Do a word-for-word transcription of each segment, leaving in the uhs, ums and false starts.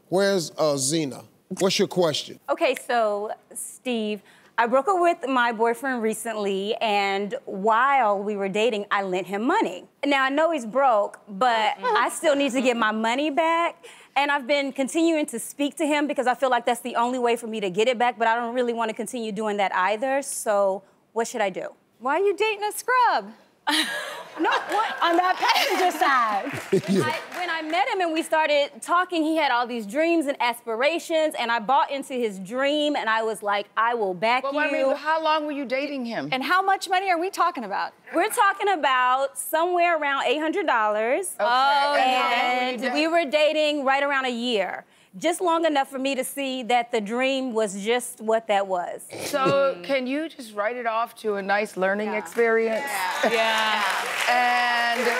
Where's uh, Zena? What's your question? Okay, so, Steve, I broke up with my boyfriend recently, and while we were dating, I lent him money. Now, I know he's broke, but I still need to get my money back. And I've been continuing to speak to him because I feel like that's the only way for me to get it back, but I don't really want to continue doing that either. So what should I do? Why are you dating a scrub? No, what? On that passenger side. Yeah. I, when I met him and we started talking, he had all these dreams and aspirations, and I bought into his dream, and I was like, I will back well, you. I mean, how long were you dating him? And how much money are we talking about? We're talking about somewhere around eight hundred dollars. Okay. Oh, And and we were dating right around a year. Just long enough for me to see that the dream was just what that was. So can you just write it off to a nice learning Yeah. experience? Yeah. Yeah. And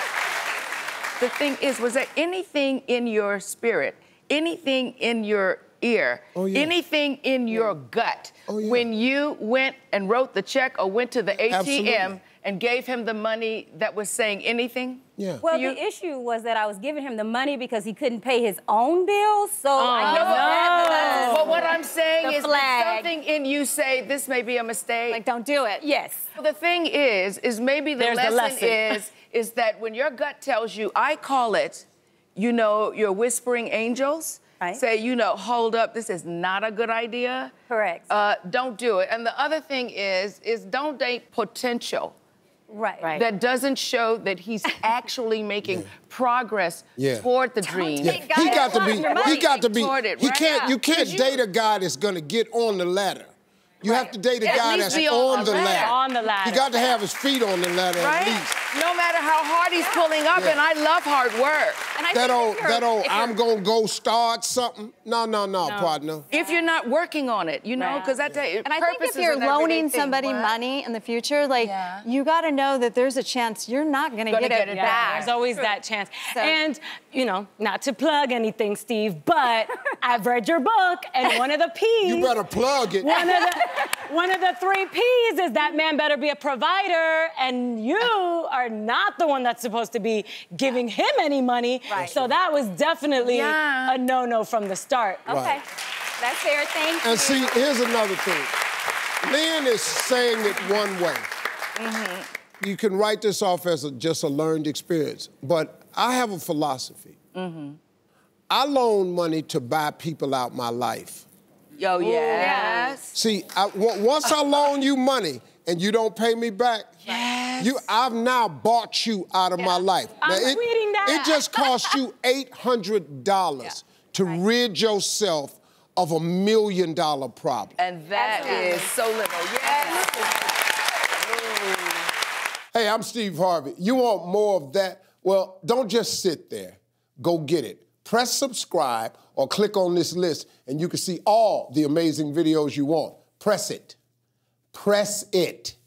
the thing is, was there anything in your spirit, anything in your ear, Oh, yeah. anything in your gut Oh, yeah. when you went and wrote the check or went to the A T M Absolutely. and gave him the money that was saying anything? Yeah. Well, You- the issue was that I was giving him the money because he couldn't pay his own bills, so I no. guess that was But what I'm saying The is, did flag. something in you say this may be a mistake? Like, don't do it. Yes. Well, the thing is, is maybe the There's the lesson, lesson. is, is that when your gut tells you, I call it, you know, your whispering angels, Right. say, you know, hold up, this is not a good idea. Correct. Uh, don't do it. And the other thing is, is don't date potential. Right. Right. That doesn't show that he's actually making progress Yeah. toward the dream. take He guys got to that be. want your He money got to be. toward it, He right? can't. You can't Because you- date a guy that's gonna get on the ladder. You have to date a At guy least that's be on, on the the ladder. ladder. On the ladder. He got to have his feet on the ladder Right? at least. No matter how hard he's pulling up, Yeah. and I love hard work. And I That think old, if you're- that old, if you're- I'm gonna go start something. No, no, no, partner. If you're not working on it, you know, Right. because that day, And I think if you're loaning somebody money in the future, like, Yeah. you got to know that there's a chance you're not going to Gonna get, get it it back. back. There's always that chance. So- And, you know, not to plug anything, Steve, but I've read your book, and one of the P's... You better plug it. One of the, one of the three P's is that man better be a provider, and you are not the one that's supposed to be giving him any money. Right. So that was definitely Yeah. a no-no from the start. Okay. Right. That's fair. Thank you. And see, here's another thing. Lynn is saying it one way. Mm-hmm. You can write this off as a, just a learned experience, but I have a philosophy. Mm-hmm. I loan money to buy people out my life. Yo, yes. See, I, w- once I loan you money and you don't pay me back, Yes. you, I've now bought you out of my life. I'm Now, it, reading that. it just cost you eight hundred dollars to rid yourself of a million dollar problem. And that is so little. Yes. Hey, I'm Steve Harvey. You want more of that? Well, don't just sit there. Go get it. Press subscribe or click on this list and you can see all the amazing videos you want. Press it. Press it.